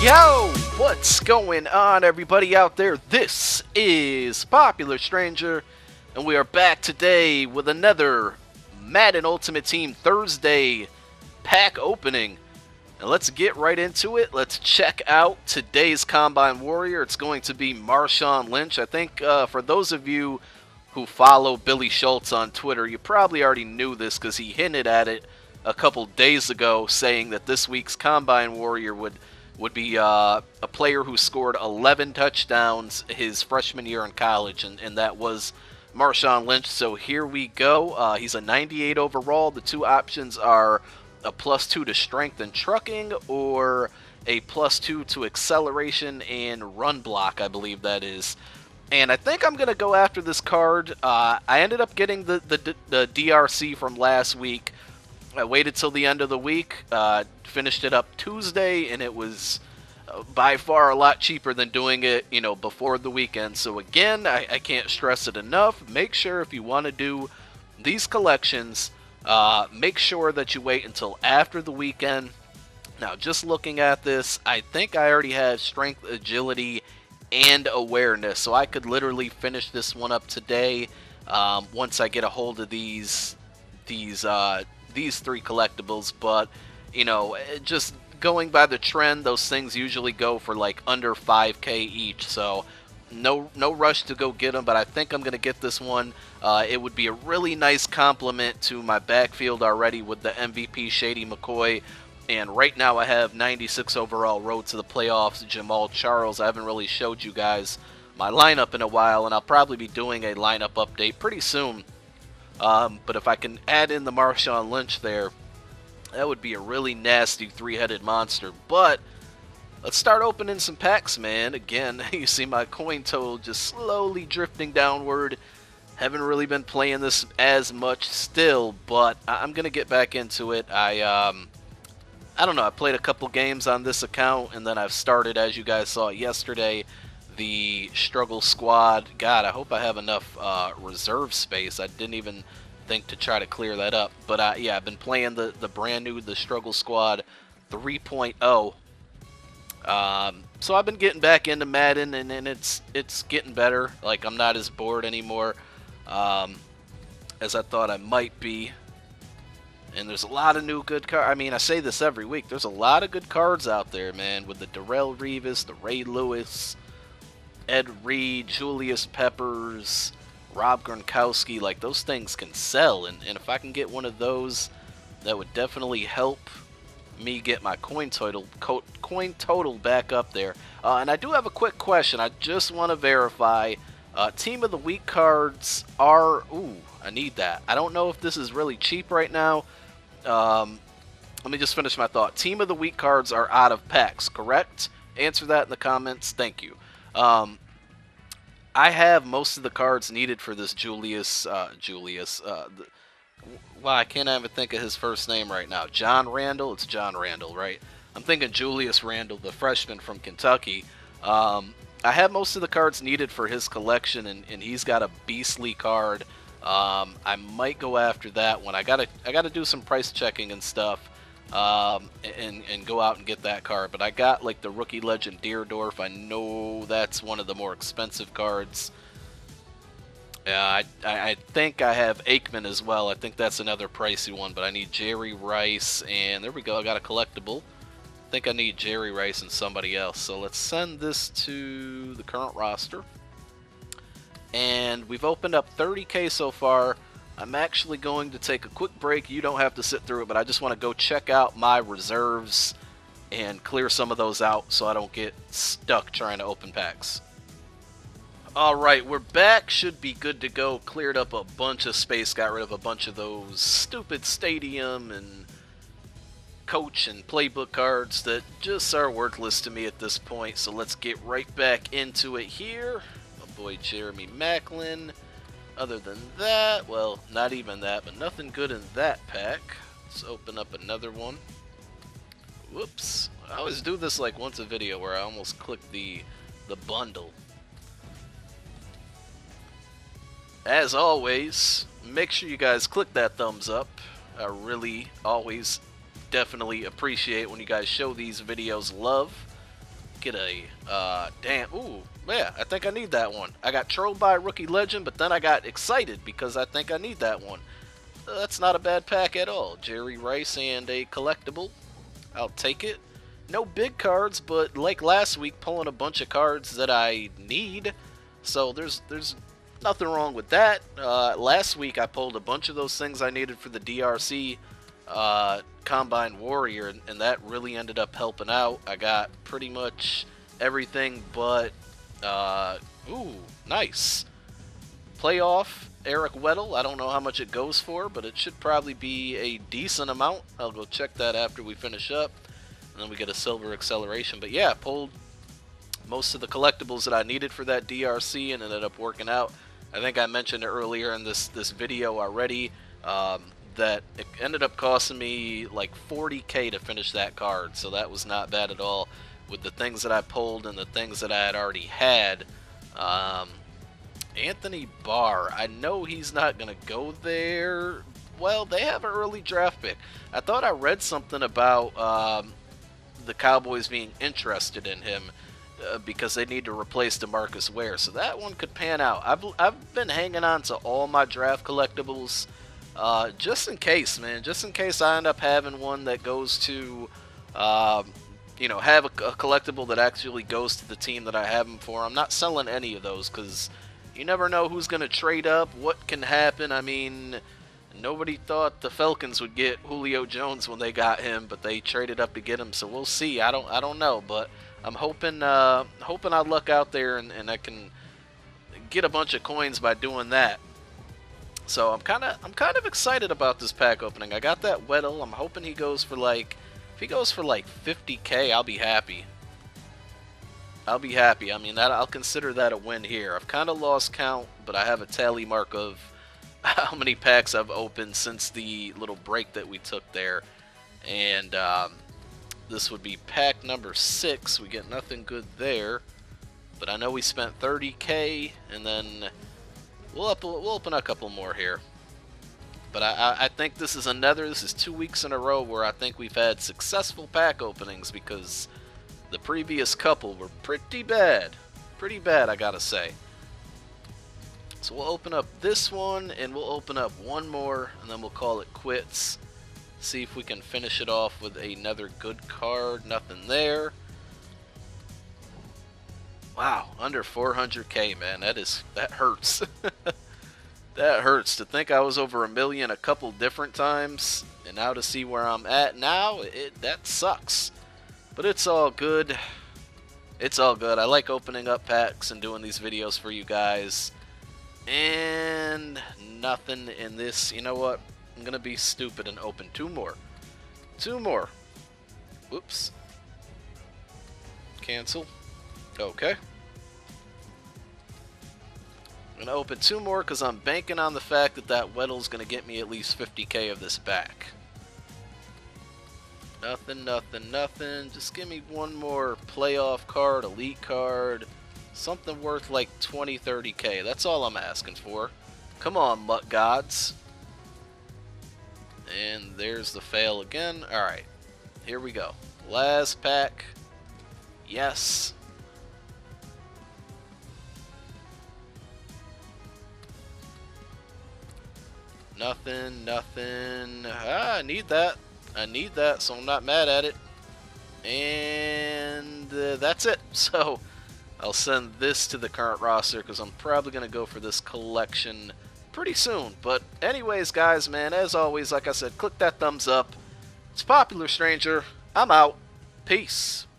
Yo, what's going on, everybody out there? This is Popular Stranger, and we are back today with another Madden Ultimate Team Thursday pack opening. And let's get right into it. Let's check out today's Combine Warrior. It's going to be Marshawn Lynch. I think for those of you who follow Billy Schultz on Twitter, you probably already knew this because he hinted at it a couple days ago, saying that this week's Combine Warrior would be a player who scored 11 touchdowns his freshman year in college, and that was Marshawn Lynch. So here we go. He's a 98 overall. The two options are a +2 to strength and trucking, or a +2 to acceleration and run block, I believe that is. And I think I'm going to go after this card. I ended up getting the DRC from last week. I waited till the end of the week, finished it up Tuesday, and it was by far a lot cheaper than doing it, before the weekend. So again, I can't stress it enough. Make sure if you want to do these collections, make sure that you wait until after the weekend. Now, just looking at this, I think I already have strength, agility, and awareness, so I could literally finish this one up today once I get a hold of these three collectibles. But just going by the trend, those things usually go for like under 5K each, so no rush to go get them. But I think I'm gonna get this one. It would be a really nice compliment to my backfield already with the MVP Shady McCoy, and right now I have 96 overall road to the playoffs Jamal Charles. I haven't really showed you guys my lineup in a while, and I'll probably be doing a lineup update pretty soon. But if I can add in the Marshawn Lynch there, that would be a really nasty three-headed monster. But let's start opening some packs, man. Again, you see my coin total just slowly drifting downward. Haven't really been playing this as much still, but I'm going to get back into it. I don't know, I played a couple games on this account, and then I've started, as you guys saw yesterday, the Struggle Squad. God, I hope I have enough reserve space. I didn't even think to try to clear that up. But yeah, I've been playing the brand new the Struggle Squad 3.0. So I've been getting back into Madden, and it's getting better. Like, I'm not as bored anymore as I thought I might be. And there's a lot of new good cards. I mean, I say this every week. There's a lot of good cards out there, man, with the Darrelle Revis, the Ray Lewis, Ed Reed, Julius Peppers, Rob Gronkowski. Like, those things can sell, and if I can get one of those, that would definitely help me get my coin total back up there. And I do have a quick question. I just want to verify. Team of the Week cards are... Ooh, I need that. I don't know if this is really cheap right now. Let me just finish my thought. Team of the Week cards are out of packs, correct? Answer that in the comments. Thank you. I have most of the cards needed for this well, I can't even think of his first name right now. John Randall? It's John Randall, right? I'm thinking Julius Randall, the freshman from Kentucky. I have most of the cards needed for his collection, and he's got a beastly card. I might go after that one. I gotta do some price checking and stuff, and go out and get that card. But I got like the rookie legend Deerdorf. I know that's one of the more expensive cards. I think I have Aikman as well. I think that's another pricey one. But I need Jerry Rice, and there we go. I got a collectible. I think I need Jerry Rice and somebody else. So let's send this to the current roster. And we've opened up 30K so far. I'm actually going to take a quick break. You don't have to sit through it, but I just want to go check out my reserves and clear some of those out so I don't get stuck trying to open packs. Alright, we're back. Should be good to go. Cleared up a bunch of space, got rid of a bunch of those stupid stadium and coach and playbook cards that just are worthless to me at this point. So let's get right back into it here. My boy Jeremy Maclin. Other than that, well, not even that, but nothing good in that pack. Let's open up another one. Whoops. I always do this like once a video where I almost click the bundle. As always, make sure you guys click that thumbs up. I really always definitely appreciate when you guys show these videos love. get a, damn, ooh, yeah, I think I need that one. I got trolled by a rookie legend, but then I got excited because I think I need that one. That's not a bad pack at all. Jerry Rice and a collectible. I'll take it. No big cards, but like last week, pulling a bunch of cards that I need. So there's nothing wrong with that. Last week I pulled a bunch of those things I needed for the DRC Combine Warrior, and that really ended up helping out. I got pretty much everything but, ooh, nice. Playoff Eric Weddle. I don't know how much it goes for, but it should probably be a decent amount. I'll go check that after we finish up. And then we get a silver acceleration. But yeah, pulled most of the collectibles that I needed for that DRC and ended up working out. I think I mentioned it earlier in this video already, that it ended up costing me like 40k to finish that card. So that was not bad at all with the things that I pulled and the things that I had already had. Anthony Barr, I know he's not going to go there. Well, they have an early draft pick. I thought I read something about the Cowboys being interested in him because they need to replace DeMarcus Ware. So that one could pan out. I've been hanging on to all my draft collectibles just in case, man. Just in case I end up having one that goes to, you know, have a collectible that actually goes to the team that I have them for. I'm not selling any of those because you never know who's going to trade up, what can happen. I mean, nobody thought the Falcons would get Julio Jones when they got him, but they traded up to get him. So we'll see. I don't know, but I'm hoping I luck out there and I can get a bunch of coins by doing that. So I'm kind of excited about this pack opening. I got that Weddle. I'm hoping he goes for like, if he goes for like 50k, I'll be happy. I'll be happy. I mean, I'll consider that a win here. I've kind of lost count, but I have a tally mark of how many packs I've opened since the little break that we took there. And this would be pack number 6. We get nothing good there. But I know we spent 30k, and then we'll open a couple more here. But I think this is 2 weeks in a row where I think we've had successful pack openings because the previous couple were pretty bad. Pretty bad, I gotta say. So we'll open up this one, and we'll open up one more, and then we'll call it quits. See if we can finish it off with another good card. Nothing there. Wow, under 400k, man. That hurts. That hurts to think I was over 1 million a couple different times, and now to see where I'm at now, that sucks. But it's all good. It's all good. I like opening up packs and doing these videos for you guys. And nothing in this. You know what? I'm going to be stupid and open 2 more. 2 more. Whoops. Cancel. Okay. I'm going to open 2 more because I'm banking on the fact that Weddle's going to get me at least 50k of this back. Nothing, nothing, nothing. Just give me one more playoff card, elite card. Something worth like 20, 30k. That's all I'm asking for. Come on, Mutt Gods. And there's the fail again. Alright. Here we go. Last pack. Yes. Nothing, nothing. I need that. I need that, so I'm not mad at it. And that's it. So I'll send this to the current roster because I'm probably going to go for this collection pretty soon. But anyways, guys, man, as always, like I said, click that thumbs up. It's Popular Stranger. I'm out. Peace.